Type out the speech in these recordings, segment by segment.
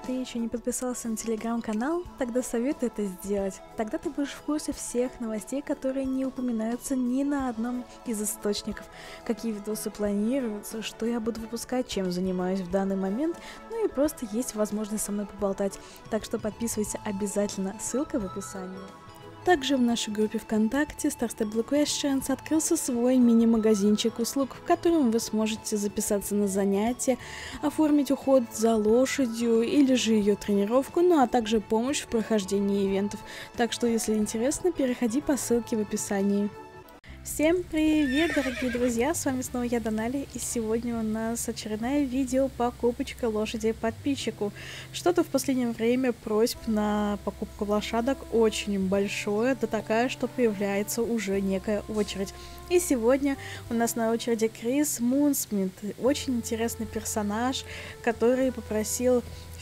ты еще не подписался на телеграм-канал, тогда советую это сделать. Тогда ты будешь в курсе всех новостей, которые не упоминаются ни на одном из источников. Какие видосы планируются, что я буду выпускать, чем занимаюсь в данный момент, ну и просто есть возможность со мной поболтать. Так что подписывайся обязательно, ссылка в описании. Также в нашей группе ВКонтакте Star Stable Questions открылся свой мини-магазинчик услуг, в котором вы сможете записаться на занятия, оформить уход за лошадью или же ее тренировку, ну а также помощь в прохождении ивентов. Так что, если интересно, переходи по ссылке в описании. Всем привет, дорогие друзья, с вами снова я, Донали, и сегодня у нас очередное видео покупочка лошади подписчику. Что-то в последнее время просьб на покупку лошадок очень большое, да такая, что появляется уже некая очередь. И сегодня у нас на очереди Крис Мунсмит, очень интересный персонаж, который попросил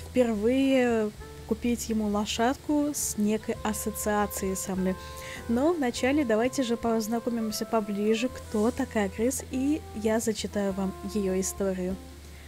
впервые купить ему лошадку с некой ассоциацией со мной. Но вначале давайте же познакомимся поближе, кто такая Крис, и я зачитаю вам ее историю.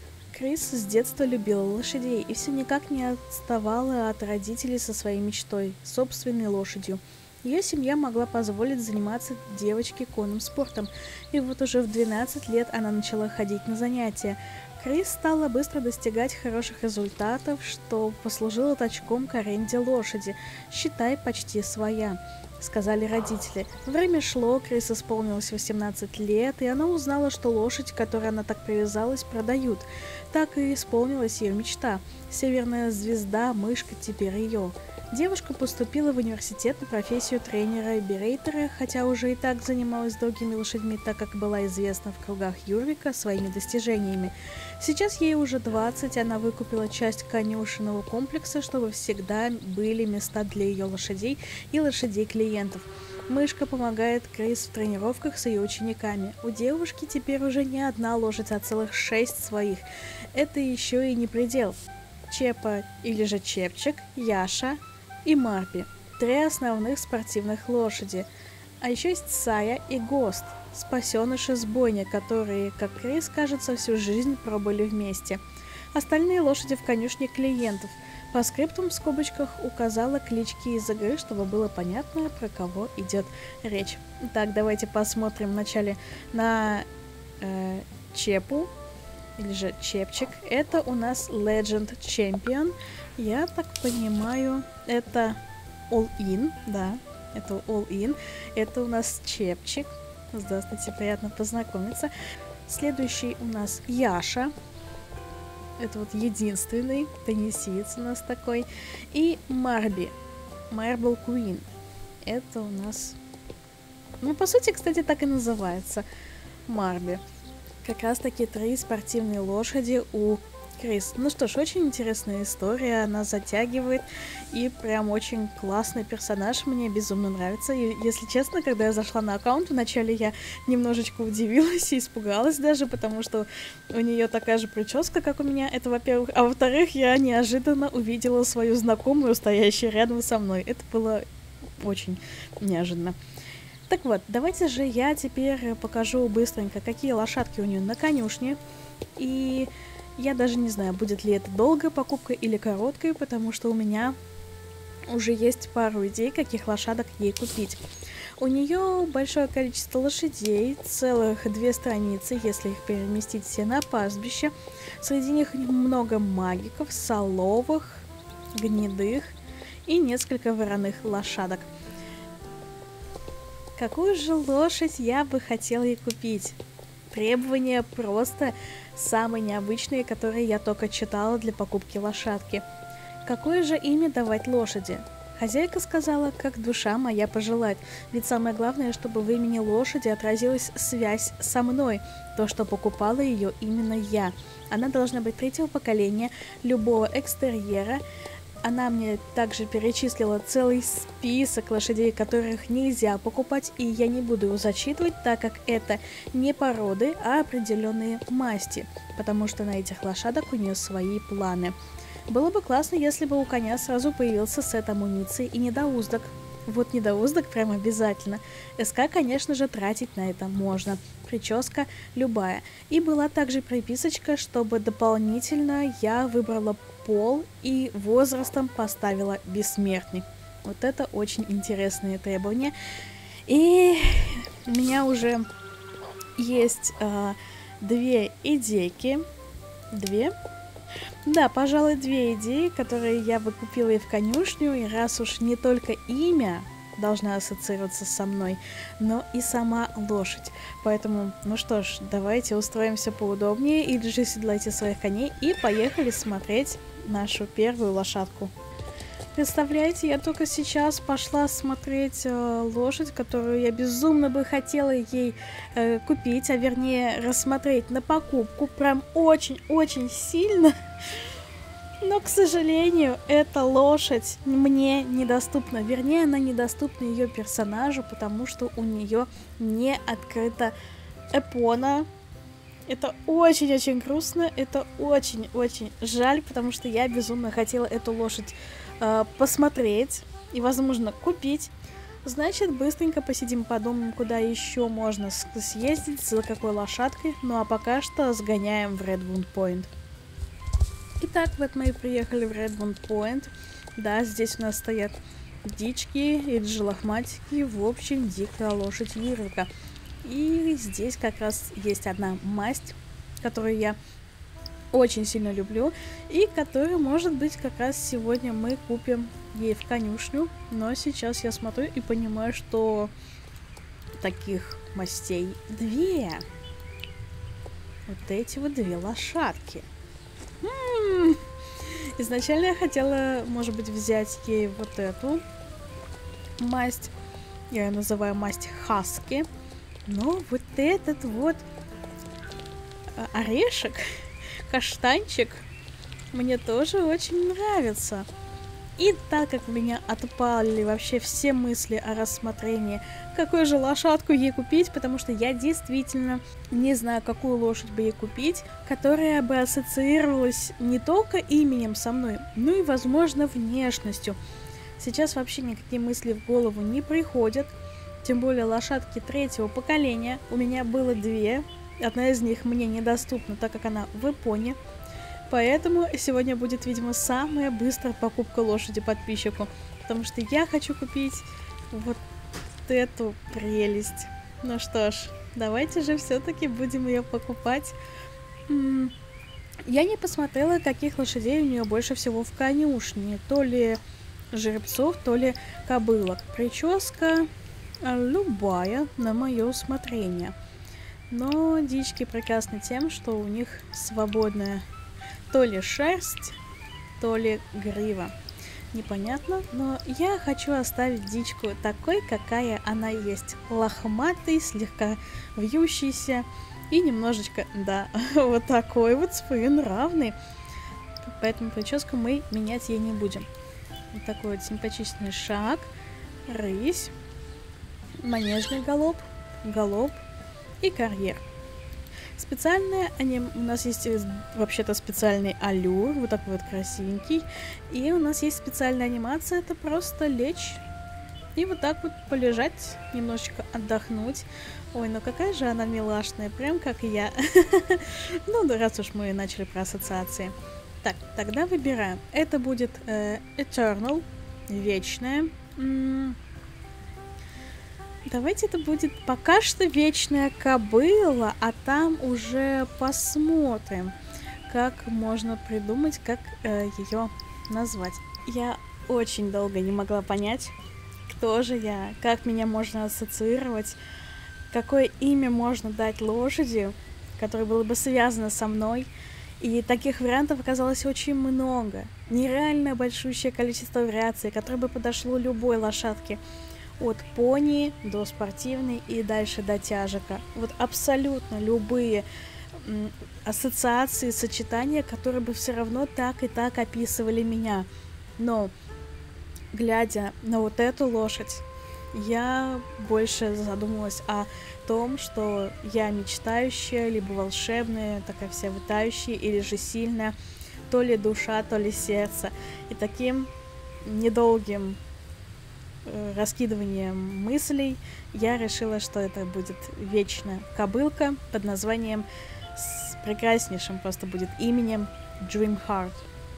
Крис с детства любила лошадей и все никак не отставала от родителей со своей мечтой – собственной лошадью. Ее семья могла позволить заниматься девочке конным спортом, и вот уже в 12 лет она начала ходить на занятия. Крис стала быстро достигать хороших результатов, что послужило толчком к аренде лошади, считай, почти своя, сказали родители. Время шло, Крис исполнилось 18 лет, и она узнала, что лошадь, к которой она так привязалась, продают. Так и исполнилась ее мечта. Северная звезда, мышка, теперь ее. Девушка поступила в университет на профессию тренера и берейтера, хотя уже и так занималась другими лошадьми, так как была известна в кругах Юрвика своими достижениями. Сейчас ей уже 20, она выкупила часть конюшенного комплекса, чтобы всегда были места для ее лошадей и лошадей клиентов. Мышка помогает Крис в тренировках с ее учениками. У девушки теперь уже не одна лошадь, а целых 6 своих. Это еще и не предел. Чепа или же Чепчик, Яша и Марби. 3 основных спортивных лошади. А еще есть Сая и Гост, спасеныши с бойни, которые, как Крис, кажется, всю жизнь пробыли вместе. Остальные лошади в конюшне клиентов. По скриптум в скобочках указала клички из игры, чтобы было понятно, про кого идет речь. Так, давайте посмотрим вначале на Чепу, или же Чепчик. Это у нас Legend Champion. Я так понимаю, это All-In, да, это All-In. Это у нас Чепчик. Здравствуйте, приятно познакомиться. Следующий у нас Яша. Это вот единственный теннисиец у нас такой. И Марби, Marble Queen. Это у нас... Ну, по сути, кстати, так и называется. Марби. Как раз таки 3 спортивные лошади у Крис. Ну что ж, очень интересная история, она затягивает, и прям очень классный персонаж, мне безумно нравится. И, если честно, когда я зашла на аккаунт, вначале я немножечко удивилась и испугалась даже, потому что у нее такая же прическа, как у меня, это во-первых. А во-вторых, я неожиданно увидела свою знакомую, стоящую рядом со мной. Это было очень неожиданно. Так вот, давайте же я теперь покажу быстренько, какие лошадки у нее на конюшне. И я даже не знаю, будет ли это долгая покупка или короткая, потому что у меня уже есть пару идей, каких лошадок ей купить. У нее большое количество лошадей, целых 2 страницы, если их переместить все на пастбище. Среди них много магиков, соловых, гнедых и несколько вороных лошадок. Какую же лошадь я бы хотела ей купить? Требования просто самые необычные, которые я только читала для покупки лошадки. Какое же имя давать лошади? Хозяйка сказала, как душа моя пожелает, ведь самое главное, чтобы в имени лошади отразилась связь со мной, то, что покупала ее именно я. Она должна быть 3-го поколения, любого экстерьера. Она мне также перечислила целый список лошадей, которых нельзя покупать, и я не буду его зачитывать, так как это не породы, а определенные масти, потому что на этих лошадок у нее свои планы. Было бы классно, если бы у коня сразу появился сет амуниции и недоуздок. Вот недоуздок прям обязательно. СК, конечно же, тратить на это можно. Прическа любая. И была также приписочка, чтобы дополнительно я выбрала пол и возрастом поставила бессмертный. Вот это очень интересные требования. И у меня уже есть две идейки. Две? Да, пожалуй, две идеи, которые я бы купила и в конюшню, и раз уж не только имя должна ассоциироваться со мной, но и сама лошадь. Поэтому, ну что ж, давайте устроимся поудобнее, или же седлайте своих коней и поехали смотреть нашу первую лошадку. Представляете, я только сейчас пошла смотреть лошадь, которую я безумно бы хотела ей купить, а вернее рассмотреть на покупку, прям очень-очень сильно. Но, к сожалению, эта лошадь мне недоступна. Вернее, она недоступна ее персонажу, потому что у нее не открыта эпона. Это очень-очень грустно, это очень-очень жаль, потому что я безумно хотела эту лошадь посмотреть и, возможно, купить. Значит, быстренько посидим, подумаем, куда еще можно съездить, за какой лошадкой. Ну а пока что сгоняем в Redwood Point. Итак, вот мы и приехали в Redwood Point. Да, здесь у нас стоят дички и джелохматики, в общем, дикая лошадь Юрика. И здесь как раз есть одна масть, которую я очень сильно люблю, и которую, может быть, как раз сегодня мы купим ей в конюшню. Но сейчас я смотрю и понимаю, что таких мастей две. Вот эти вот две лошадки. Изначально я хотела, может быть, взять ей вот эту масть. Я ее называю масть Хаски. Но вот этот вот орешек, каштанчик, мне тоже очень нравится. И так как у меня отпали вообще все мысли о рассмотрении, какую же лошадку ей купить, потому что я действительно не знаю, какую лошадь бы ей купить, которая бы ассоциировалась не только именем со мной, но и, возможно, внешностью. Сейчас вообще никакие мысли в голову не приходят, тем более лошадки третьего поколения. У меня было две, одна из них мне недоступна, так как она в Японии. Поэтому сегодня будет, видимо, самая быстрая покупка лошади подписчику. Потому что я хочу купить вот эту прелесть. Ну что ж, давайте же все-таки будем ее покупать. Я не посмотрела, каких лошадей у нее больше всего в конюшне. То ли жеребцов, то ли кобылок. Прическа любая на мое усмотрение. Но дички прекрасны тем, что у них свободная то ли шерсть, то ли грива. Непонятно, но я хочу оставить дичку такой, какая она есть. Лохматый, слегка вьющийся и немножечко, да, вот такой вот своенравный. Поэтому прическу мы менять ей не будем. Вот такой вот симпатичный шаг, рысь, манежный галоп, галоп и карьер. Специальная, у нас есть вообще-то специальный аллюр, вот такой вот красивенький. И у нас есть специальная анимация, это просто лечь и вот так вот полежать, немножечко отдохнуть. Ой, ну какая же она милашная, прям как и я. Ну, да, раз уж мы начали про ассоциации. Так, тогда выбираем. Это будет Eternal, вечная. Давайте это будет пока что вечная кобыла, а там уже посмотрим, как можно придумать, как ее назвать. Я очень долго не могла понять, кто же я, как меня можно ассоциировать, какое имя можно дать лошади, которое было бы связано со мной. И таких вариантов оказалось очень много. Нереально большущее количество вариаций, которое бы подошло любой лошадке. От пони до спортивной и дальше до тяжика. Вот абсолютно любые ассоциации, сочетания, которые бы все равно так и так описывали меня. Но, глядя на вот эту лошадь, я больше задумалась о том, что я мечтающая, либо волшебная, такая вся витающая, или же сильная, то ли душа, то ли сердце. И таким недолгим раскидыванием мыслей я решила, что это будет вечная кобылка под названием, с прекраснейшим просто будет именем Dreamheart.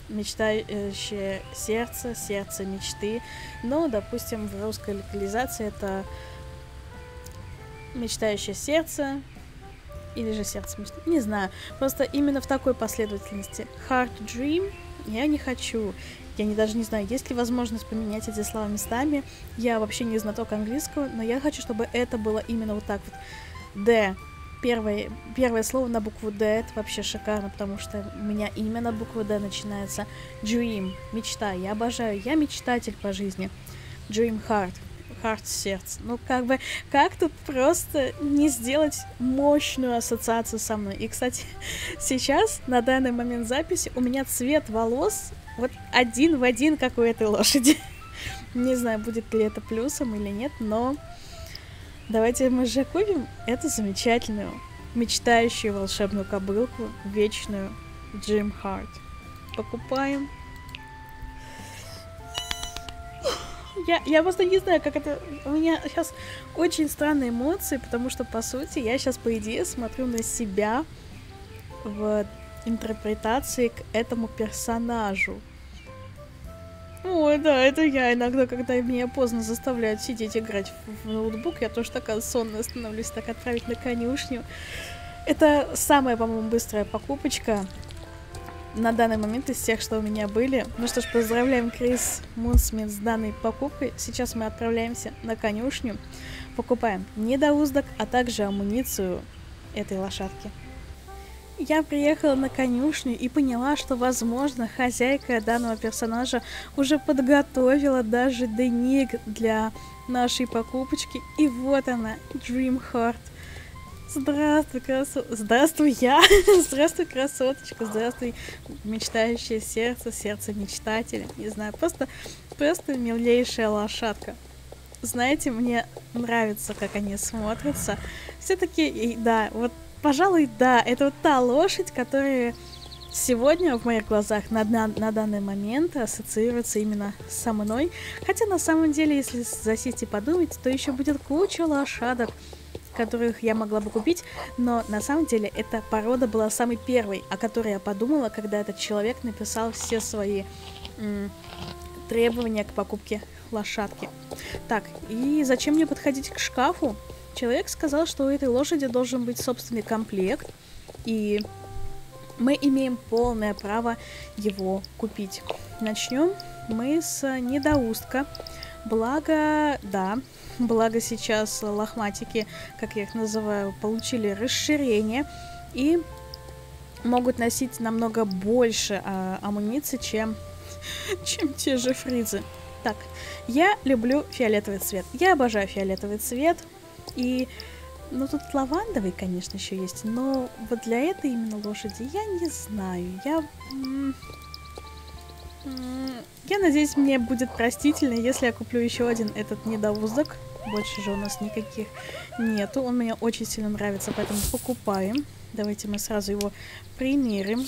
мечтающее сердце, сердце мечты. Но, допустим, в русской локализации это мечтающее сердце или же сердце мечты. Не знаю. Просто именно в такой последовательности. Heart dream я не хочу. Я даже не знаю, есть ли возможность поменять эти слова местами. Я вообще не знаток английского, но я хочу, чтобы это было именно вот так вот. D. Первое слово на букву D, это вообще шикарно, потому что у меня имя на букву D начинается. Dream, мечта, я обожаю, я мечтатель по жизни. Dream heart, heart сердце. Ну как тут просто не сделать мощную ассоциацию со мной? И, кстати, сейчас, на данный момент записи, у меня цвет волос вот один в один, как у этой лошади. Не знаю, будет ли это плюсом или нет, но... Давайте мы же купим эту замечательную, мечтающую волшебную кобылку, вечную Dream Heart. Покупаем. Я просто не знаю, как это... У меня сейчас очень странные эмоции, потому что, по сути, я сейчас, по идее, смотрю на себя в интерпретации к этому персонажу. Ой, да, это я иногда, когда меня поздно заставляют сидеть играть в ноутбук, я тоже такая сонная становлюсь, так отправить на конюшню. Это самая, по-моему, быстрая покупочка на данный момент из всех, что у меня были. Ну что ж, поздравляем Крис Мунсмит с данной покупкой. Сейчас мы отправляемся на конюшню, покупаем недоуздок, а также амуницию этой лошадки. Я приехала на конюшню и поняла, что, возможно, хозяйка данного персонажа уже подготовила даже деник для нашей покупочки. И вот она, Dream Heart. Здравствуй, Здравствуй, я! Здравствуй, красоточка! Здравствуй, мечтающее сердце, сердце мечтателя. Не знаю, просто милейшая лошадка. Знаете, мне нравится, как они смотрятся. Все-таки, да, вот пожалуй, да, это вот та лошадь, которая сегодня в моих глазах на данный момент ассоциируется именно со мной. Хотя на самом деле, если засесть и подумать, то еще будет куча лошадок, которых я могла бы купить. Но на самом деле эта порода была самой первой, о которой я подумала, когда этот человек написал все свои требования к покупке лошадки. Так, и зачем мне подходить к шкафу? Человек сказал, что у этой лошади должен быть собственный комплект, и мы имеем полное право его купить. Начнем мы с недоустка. Благо сейчас лохматики, как я их называю, получили расширение и могут носить намного больше амуниции, чем те же фризы. Так, я люблю фиолетовый цвет. Я обожаю фиолетовый цвет. И, ну, тут лавандовый, конечно, еще есть, но вот для этой именно лошади я не знаю. Я надеюсь, мне будет простительно, если я куплю еще один этот недоуздок. Больше же у нас никаких нету. Он мне очень сильно нравится, поэтому покупаем. Давайте мы сразу его примерим.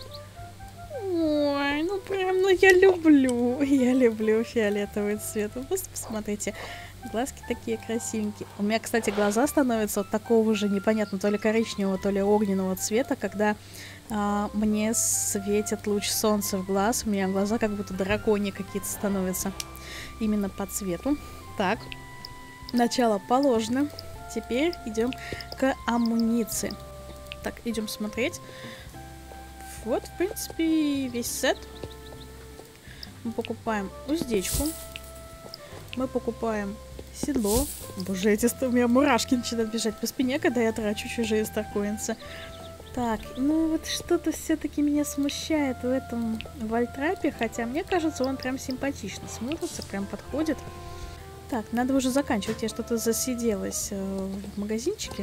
Ой, ну прям, я люблю фиолетовый цвет. Вы просто посмотрите. Глазки такие красивенькие. У меня, кстати, глаза становятся вот такого же непонятно, то ли коричневого, то ли огненного цвета, когда мне светит луч солнца в глаз. У меня глаза как будто драконьи какие-то становятся. Именно по цвету. Так, начало положено. Теперь идем к амуниции. Так, идем смотреть. Вот, в принципе, весь сет. Мы покупаем уздечку. Мы покупаем седло. Боже, у меня мурашки начинают бежать по спине, когда я трачу чужие старкоинсы. Так, ну вот что-то все-таки меня смущает в этом вальтрапе, хотя мне кажется, он прям симпатично смотрится, прям подходит. Так, надо уже заканчивать, я что-то засиделась в магазинчике.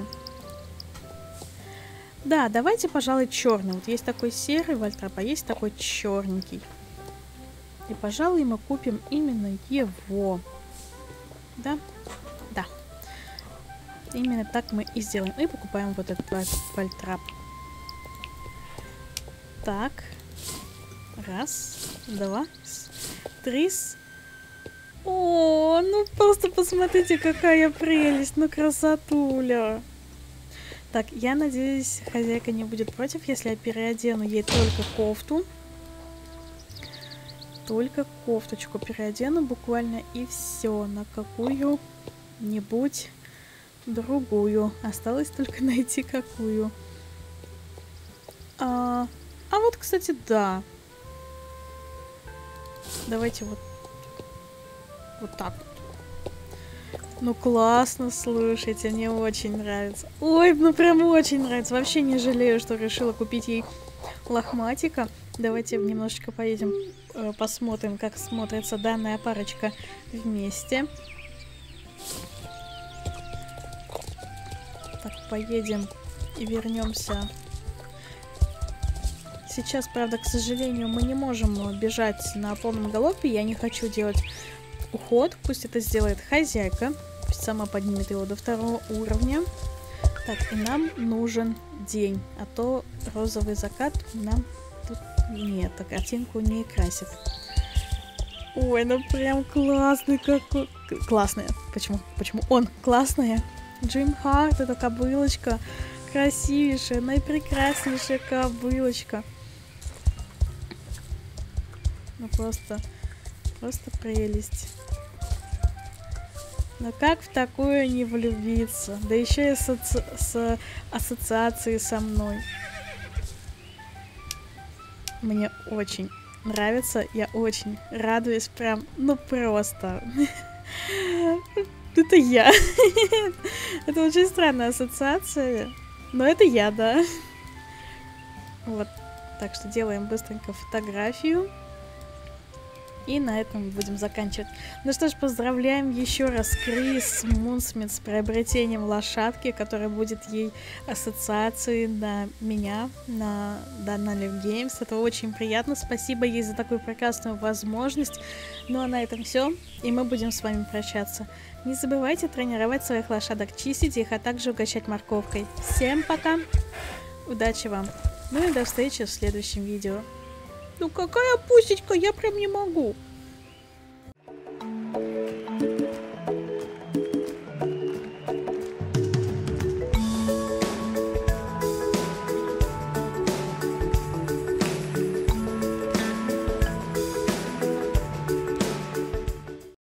Да, давайте, пожалуй, черный. Вот есть такой серый вальтрап, а есть такой черненький. И, пожалуй, мы купим именно его. Да? Да. Именно так мы и сделаем. И покупаем вот этот вальтрап. Так. Раз, два, три. О, ну просто посмотрите, какая прелесть. Ну, красотуля. Так, я надеюсь, хозяйка не будет против, если я переодену ей только кофту. только кофточку переодену буквально и все. На какую-нибудь другую. Осталось только найти какую. А вот, кстати, да. Давайте вот так вот. Ну классно, слушайте, мне очень нравится. Ой, ну прям очень нравится. Вообще не жалею, что решила купить ей лохматика. Давайте немножечко поедем, посмотрим, как смотрится данная парочка вместе. Так, поедем и вернемся. Сейчас, правда, к сожалению, мы не можем бежать на полном галопе. Я не хочу делать уход. Пусть это сделает хозяйка. Пусть сама поднимет его до 2-го уровня. Так, и нам нужен день. А то розовый закат нам тут нет. Картинку не красит. Ой, ну прям классный какой. Классная. Почему? Почему он классная? Dreamheart, это кобылочка. Красивейшая, наипрекраснейшая кобылочка. Ну просто прелесть. Но как в такую не влюбиться? Да еще и с ассоциацией со мной. Мне очень нравится, я очень радуюсь, прям, ну просто. Это я. Это очень странная ассоциация, но это я, да. Вот, так что делаем быстренько фотографию. И на этом будем заканчивать. Ну что ж, поздравляем еще раз Крис Мунсмит с приобретением лошадки, которая будет ей ассоциацией на меня, на Даналив Games. Это очень приятно. Спасибо ей за такую прекрасную возможность. Ну а на этом все. И мы будем с вами прощаться. Не забывайте тренировать своих лошадок, чистить их, а также угощать морковкой. Всем пока! Удачи вам! Ну и до встречи в следующем видео. Ну какая пусечка, я прям не могу.